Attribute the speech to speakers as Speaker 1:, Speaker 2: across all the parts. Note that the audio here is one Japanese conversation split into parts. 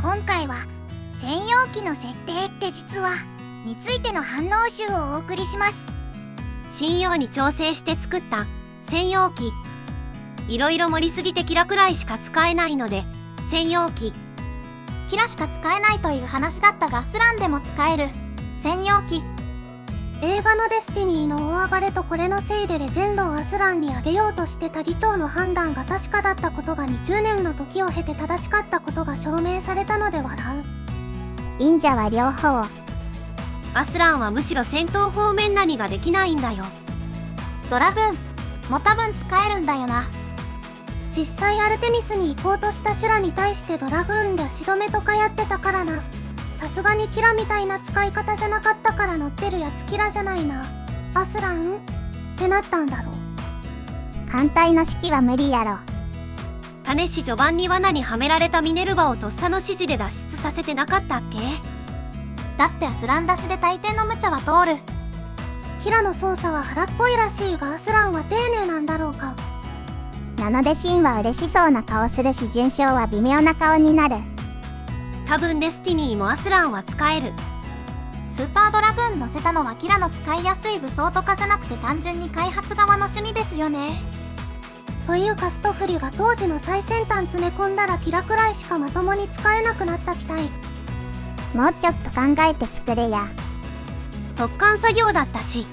Speaker 1: 今回は専用機の設定って実はについての反応集をお送りします。
Speaker 2: 新用に調整して作った専用機。いろいろ盛りすぎてキラくらいしか使えないので専用機。
Speaker 1: キラしか使えないという話だったがアスランでも使える専用機。映画のデスティニーの大暴れとこれのせいでレジェンドをアスランにあげようとしてた議長の判断が確かだったことが20年の時を経て正しかったことが証明されたので笑う。
Speaker 3: 忍者は両方。
Speaker 2: アスランはむしろ戦闘方面何ができないんだよ。
Speaker 1: ドラグーンも多分使えるんだよな。実際アルテミスに行こうとしたシュラに対してドラグーンで足止めとかやってたからな。さすがにキラみたいな使い方じゃなかったから乗ってるやつキラじゃないな。アスランってなったんだろう。
Speaker 3: 艦隊の指揮は無理やろ。
Speaker 2: 種師序盤に罠にはめられたミネルヴァをとっさの指示で脱出させてなかったっけ。
Speaker 1: だってアスラン出しで大抵の無茶は通る。キラの操作は腹っぽいらしいがアスランは丁寧なんだろうか。
Speaker 3: なのでシンは嬉しそうな顔するし準将は微妙な顔になる。
Speaker 2: 多分デスティニーもアスランは使える。
Speaker 1: スーパードラグーン乗せたのはキラの使いやすい武装とかじゃなくて単純に開発側の趣味ですよね。というかストフリが当時の最先端詰め込んだらキラくらいしかまともに使えなくなった機体。
Speaker 3: もうちょっと考えて作れや。
Speaker 2: 特艦作業だったし。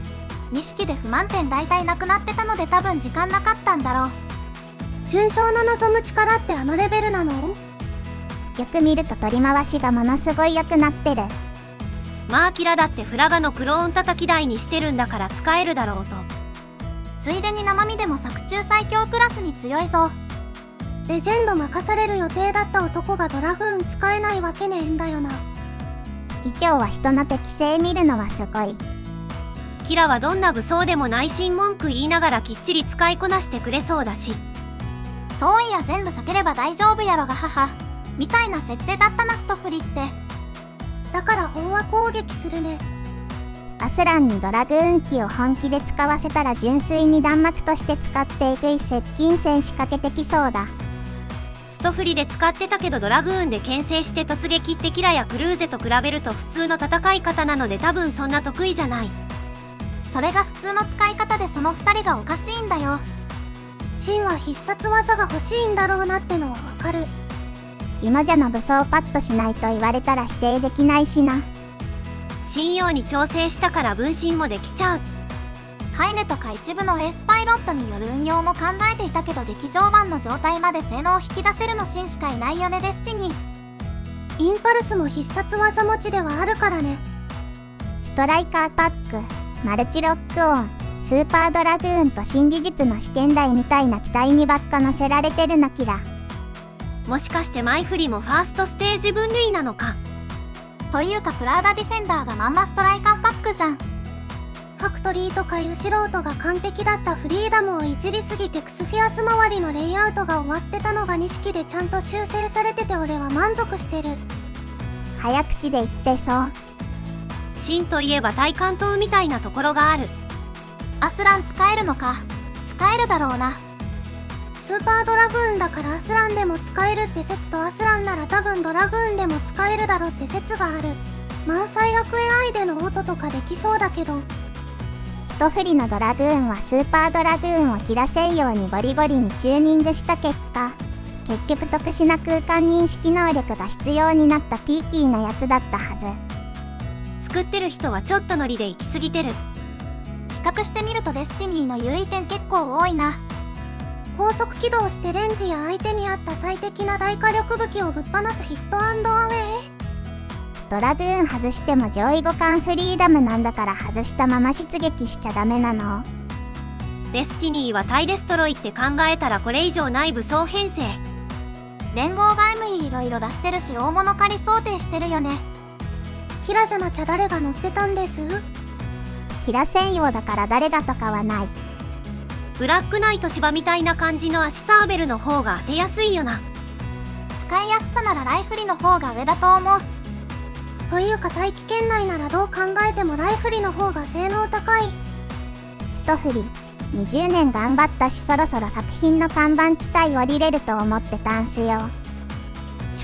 Speaker 1: 2式で不満点大体なくなってたので多分時間なかったんだろう。準将の望む力ってあのレベルなの？
Speaker 3: よく見ると取り回しがものすごい良くなってる。
Speaker 2: まあキラだってフラガのクローン叩き台にしてるんだから使えるだろうと。
Speaker 1: ついでに生身でも作中最強クラスに強いぞ。レジェンド任される予定だった男がドラグーン使えないわけねえんだよな。
Speaker 3: 議長は人の適性見るのはすごい。
Speaker 2: キラはどんな武装でも内心文句言いながらきっちり使いこなしてくれそうだし。
Speaker 1: そういや全部避ければ大丈夫やろが母みたいな設定だったなストフリって。だから飽和攻撃するね。
Speaker 3: アスランにドラグーン機を本気で使わせたら純粋に弾幕として使ってえぐい接近戦仕掛けてきそうだ。
Speaker 2: ストフリで使ってたけどドラグーンで牽制して突撃ってキラやクルーゼと比べると普通の戦い方なので多分そんな得意じゃない。
Speaker 1: それが普通の使い方でその2人がおかしいんだよ。シンは必殺技が欲しいんだろうなってのはわかる。
Speaker 3: 今じゃの武装パッとしないと言われたら否定できないしな。
Speaker 2: 新用に調整したから分身もできちゃう。
Speaker 1: ハイネとか一部のエースパイロットによる運用も考えていたけど劇場版の状態まで性能を引き出せるのシンしかいないよねデスティニー。インパルスも必殺技持ちではあるからね。
Speaker 3: ストライカーパック、マルチロックオン、スーパードラグーンと新技術の試験台みたいな機体にばっか乗せられてるなキラ。
Speaker 2: もしかして前振りもファーストステージ分類なのか。
Speaker 1: というかプラーダディフェンダーがまんまストライカーパックじゃん。ファクトリーとかいう素人が完璧だったフリーダムをいじりすぎてクスフィアス周りのレイアウトが終わってたのが2式でちゃんと修正されてて俺は満足してる。
Speaker 3: 早口で言ってそう。
Speaker 2: シンといえば体感島みたいなところがある。
Speaker 1: アスラン使えるのか。使えるだろうな。スーパードラグーンだからアスランでも使えるって説とアスランなら多分ドラグーンでも使えるだろって説がある。まあ最悪 AI での音とかできそうだけど。
Speaker 3: ストフリのドラグーンはスーパードラグーンを切らせんようにボリボリにチューニングした結果、結局特殊な空間認識能力が必要になったピーキーなやつだったはず。
Speaker 2: 作ってる人はちょっとノリで行き過ぎてる。
Speaker 1: 比較してみるとデスティニーの優位点結構多いな。高速起動してレンジや相手に合った最適な大火力武器をぶっ放すヒットアンドアウェイ。
Speaker 3: ドラグーン外しても上位互換フリーダムなんだから外したまま出撃しちゃダメなの。
Speaker 2: デスティニーはタイデストロイって考えたらこれ以上ない武装編成。
Speaker 1: 連合外務いろいろ出してるし大物狩り想定してるよね。キラじゃなきゃ誰が乗ってたんです？
Speaker 3: キラ専用だから誰がとかはない。
Speaker 2: ブラックナイト芝みたいな感じの足サーベルの方が当てやすいよな。
Speaker 1: 使いやすさならライフリの方が上だと思う。というか大気圏内ならどう考えてもライフリの方が性能高い。
Speaker 3: ストフリ20年頑張ったしそろそろ作品の看板機体降りれると思ってたんすよ。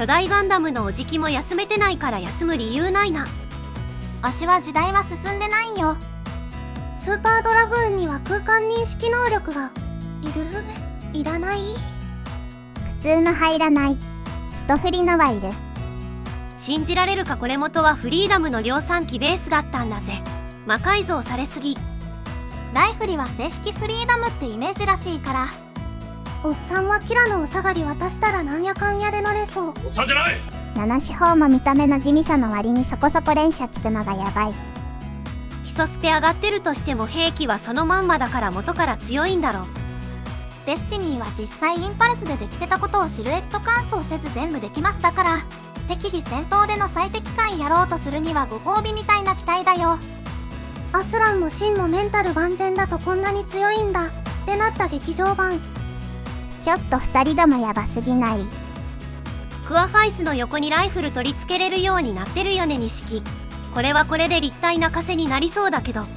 Speaker 2: 初代ガンダムのおじきも休めてないから休む理由ないな。
Speaker 1: わしは時代は進んでないんよ。スーパードラグーンには空間認識能力がいらない？
Speaker 3: 普通の入らない。ストフリのはいる。
Speaker 2: 信じられるか、これ元はフリーダムの量産機ベースだったんだぜ。魔改造されすぎ。
Speaker 1: ライフリは正式フリーダムってイメージらしいから。おっさんはキラのお下がり渡したらなんやかんやで乗れそう。
Speaker 4: おっさんじゃない。
Speaker 3: 七四方も見た目の地味さの割にそこそこ連射効くのがやばい。
Speaker 2: 基礎スペ上がってるとしても兵器はそのまんまだから元から強いんだろ。
Speaker 1: デスティニーは実際インパルスでできてたことをシルエット乾燥せず全部できます。だから適宜戦闘での最適解やろうとするにはご褒美みたいな期待だよ。アスランもシンもメンタル万全だとこんなに強いんだってなった劇場版。
Speaker 3: ちょっと2人ともヤバすぎない？
Speaker 2: クワファイスの横にライフル取り付けれるようになってるよね、錦。これはこれで立体な枷になりそうだけど。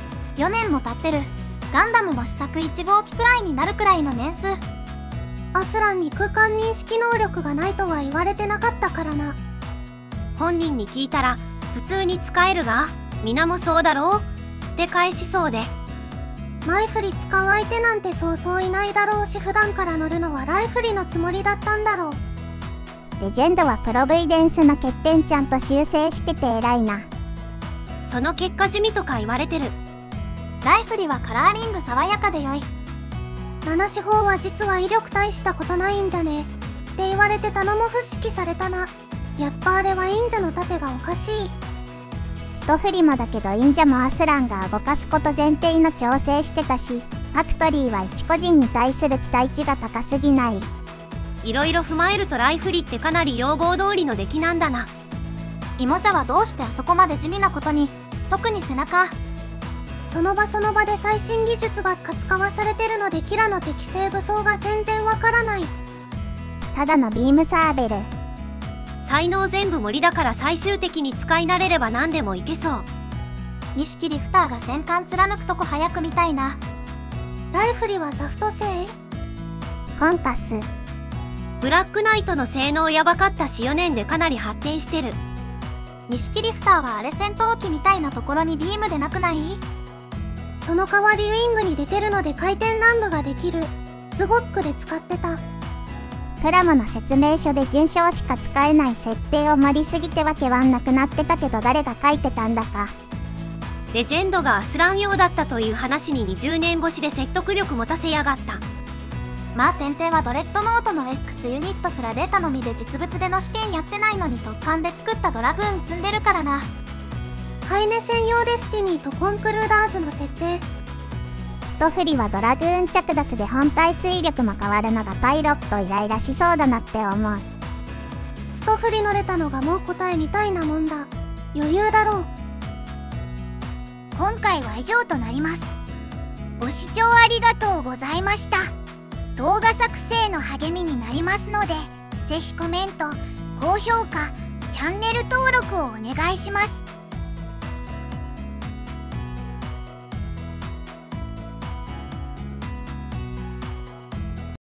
Speaker 1: 4年も経ってる。ガンダムも試作1号機くらいになるくらいの年数。アスランに空間認識能力がないとは言われてなかったからな。
Speaker 2: 本人に聞いたら普通に使えるが皆もそうだろうって返しそうで。
Speaker 1: 前振り使う相手なんてそうそういないだろうし、普段から乗るのはライフリのつもりだったんだろう。
Speaker 3: レジェンドはプロブイデンスの欠点ちゃんと修正してて偉いな。
Speaker 2: その結果地味とか言われてる。
Speaker 1: ライフリはカラーリング爽やかでよい。七四方は実は威力大したことないんじゃねって言われてたのも不識されたな。やっぱあれは忍者の盾がおかしい。
Speaker 3: ストフリもだけど忍者もアスランが動かすこと前提の調整してたし、ファクトリーは一個人に対する期待値が高すぎない？
Speaker 2: いろいろ踏まえるとライフリってかなり要望通りの出来なんだな。
Speaker 1: 芋じゃはどうしてあそこまで地味なことに、特に背中。その場その場で最新技術ばっか使わされてるのでキラの適正武装が全然わからない。
Speaker 3: ただのビームサーベル。
Speaker 2: 才能全部森だから最終的に使い慣れれば何でもいけそう。
Speaker 1: 錦リフターが戦艦貫くとこ早く見たいな。ライフリはザフト製？
Speaker 3: コンパス。
Speaker 2: ブラックナイトの性能やばかったし4年でかなり発展してる。
Speaker 1: 錦リフターはあれ戦闘機みたいなところにビームでなくない？その代わりウィングに出てるので回転乱舞ができる。ズゴックで使ってた。
Speaker 3: プラモの説明書で順章しか使えない設定を盛りすぎてわけはなくなってたけど誰が書いてたんだか。
Speaker 2: レジェンドがアスラン用だったという話に20年越しで説得力持たせやがった。
Speaker 1: まあ天帝はドレッドノートの X ユニットすらデータのみで実物での試験やってないのに特艦で作ったドラグーン積んでるからな。ハイネ専用デスティニーとコンクルーダーズの設定。
Speaker 3: ストフリはドラグーン着脱で本体推力も変わるのがパイロットイライラしそうだなって思う。
Speaker 1: ストフリ乗れたのがもう答えみたいなもんだ。余裕だろう。
Speaker 5: 今回は以上となります。ご視聴ありがとうございました。動画作成の励みになりますので、ぜひコメント、高評価、チャンネル登録をお願いします。